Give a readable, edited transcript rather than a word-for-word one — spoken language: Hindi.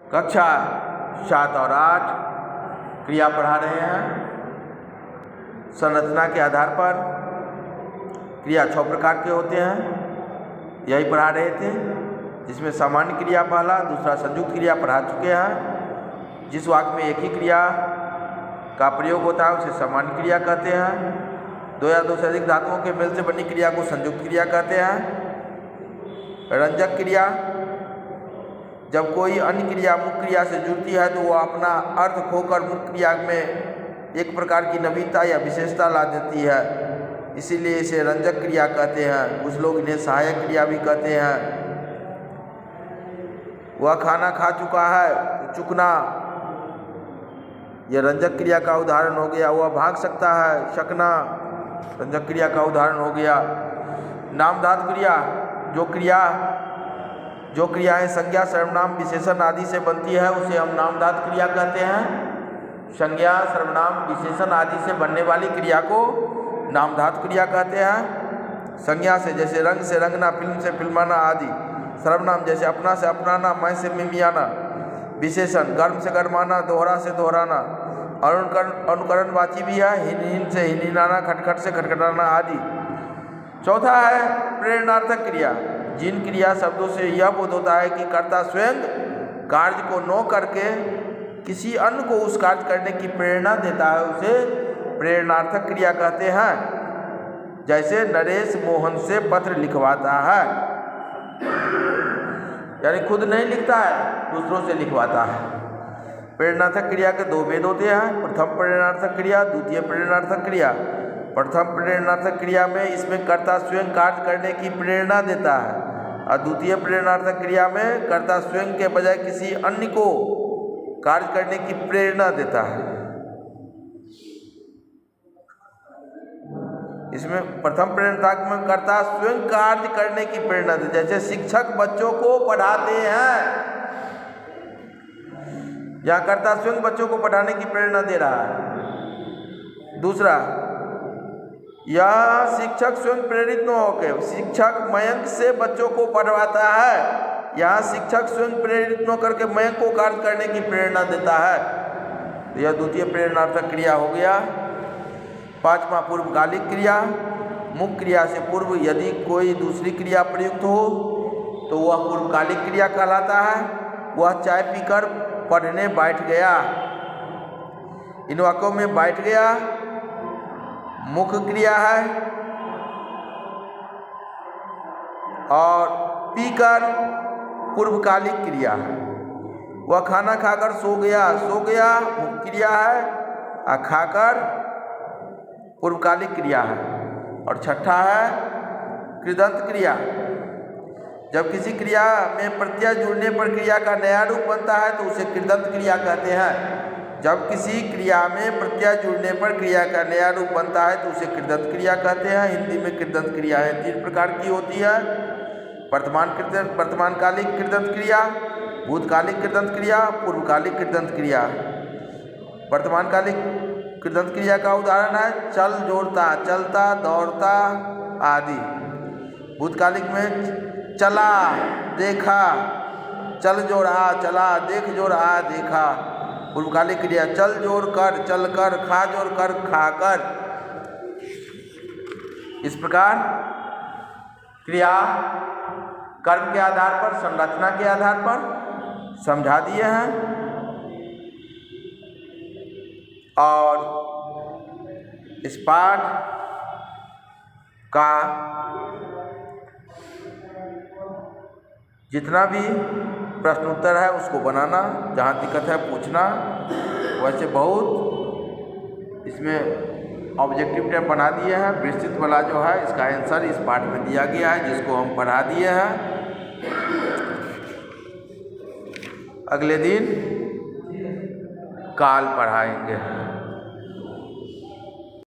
कक्षा 7 और 8 क्रिया पढ़ा रहे हैं। संरचना के आधार पर क्रिया 6 प्रकार के होते हैं, यही पढ़ा रहे थे, जिसमें सामान्य क्रिया पहला, दूसरा संयुक्त क्रिया पढ़ा चुके हैं। जिस वाक्य में एक ही क्रिया का प्रयोग होता है उसे सामान्य क्रिया कहते हैं। दो या दो से अधिक धातुओं के मेल से बनी क्रिया को संयुक्त क्रिया कहते हैं। रंजक क्रिया, जब कोई अन्य क्रिया मुख्य क्रिया से जुड़ती है तो वह अपना अर्थ खोकर मुख्य क्रिया में एक प्रकार की नवीनता या विशेषता ला देती है, इसीलिए इसे रंजक क्रिया कहते हैं। कुछ लोग इन्हें सहायक क्रिया भी कहते हैं। वह खाना खा चुका है तो चुकना, यह रंजक क्रिया का उदाहरण हो गया। वह भाग सकता है, शकना रंजक क्रिया का उदाहरण हो गया। नामधातु क्रिया, जो क्रियाएं संज्ञा, सर्वनाम, विशेषण आदि से बनती है उसे हम नामधातु क्रिया कहते हैं। संज्ञा, सर्वनाम, विशेषण आदि से बनने वाली क्रिया को नामधातु क्रिया कहते हैं। संज्ञा से जैसे रंग से रंगना, फिल्म से फिल्माना आदि। सर्वनाम जैसे अपना से अपनाना, मैं से मिमियाना। विशेषण गर्म से गर्माना, दोहरा से दोहराना। अनुकरणवाची भी है, हिन से हिनहिनाना, खटखट से खटखटाना आदि। चौथा है प्रेरणार्थक क्रिया, जिन क्रिया शब्दों से यह बोध होता है कि कर्ता स्वयं कार्य को न करके किसी अन्य को उस कार्य करने की प्रेरणा देता है, उसे प्रेरणार्थक क्रिया कहते हैं। जैसे नरेश मोहन से पत्र लिखवाता है, यानी खुद नहीं लिखता है, दूसरों से लिखवाता है। प्रेरणार्थक क्रिया के 2 भेद होते हैं, प्रथम प्रेरणार्थक क्रिया, द्वितीय प्रेरणार्थक क्रिया। प्रथम प्रेरणार्थक क्रिया में इसमें कर्ता स्वयं कार्य करने की प्रेरणा देता है, और द्वितीय प्रेरणार्थक क्रिया में कर्ता स्वयं के बजाय किसी अन्य को कार्य करने की प्रेरणा देता है। इसमें प्रथम प्रेरणार्थक में कर्ता स्वयं कार्य करने की प्रेरणा देता है, जैसे शिक्षक बच्चों को पढ़ाते हैं, यहाँ कर्ता स्वयं बच्चों को पढ़ाने की प्रेरणा दे रहा है। दूसरा, यह शिक्षक स्वयं प्रेरित न होकर शिक्षक मयंक से बच्चों को पढ़वाता है, यहाँ शिक्षक स्वयं प्रेरित न करके मयंक को कार्य करने की प्रेरणा देता है, तो यह द्वितीय प्रेरणार्थक क्रिया हो गया। 5वां पूर्वकालिक क्रिया, मुख्य क्रिया से पूर्व यदि कोई दूसरी क्रिया प्रयुक्त हो तो वह पूर्वकालिक क्रिया कहलाता है। वह चाय पीकर पढ़ने बैठ गया, इन वाक्यों में बैठ गया मुख्य क्रिया है और पीकर पूर्वकालिक क्रिया है। वह खाना खाकर सो गया मुख्य क्रिया है और खाकर पूर्वकालिक क्रिया है। और छठा है कृदंत क्रिया, जब किसी क्रिया में प्रत्यय जुड़ने पर क्रिया का नया रूप बनता है तो उसे कृदंत क्रिया कहते हैं। जब किसी क्रिया में प्रत्यय जुड़ने पर क्रिया का नया रूप बनता है तो उसे कृदंत क्रिया कहते हैं। हिंदी में कृदंत क्रिया है 3 प्रकार की होती है, वर्तमानकालिक कृदंत क्रिया, भूतकालिक कृदंत क्रिया, पूर्वकालिक कृदंत क्रिया। वर्तमानकालिक कृदंत क्रिया का उदाहरण है चल जोड़ता, चलता, दौड़ता आदि। भूतकालिक में चला, देखा, चल जोड़ आ चला, देख जोड़ आ देखा। पूर्वकालिक क्रिया चल जोड़ कर, चल कर, खा जोड़ कर, खाकर। इस प्रकार क्रिया कर्म के आधार पर, संरचना के आधार पर समझा दिए हैं। और इस पाठ का जितना भी प्रश्न उत्तर है उसको बनाना, जहाँ दिक्कत है पूछना। वैसे बहुत इसमें ऑब्जेक्टिव टाइप बना दिए हैं, विस्तृत वाला जो है इसका आंसर इस पाठ में दिया गया है, जिसको हम पढ़ा दिए हैं। अगले दिन काल पढ़ाएंगे।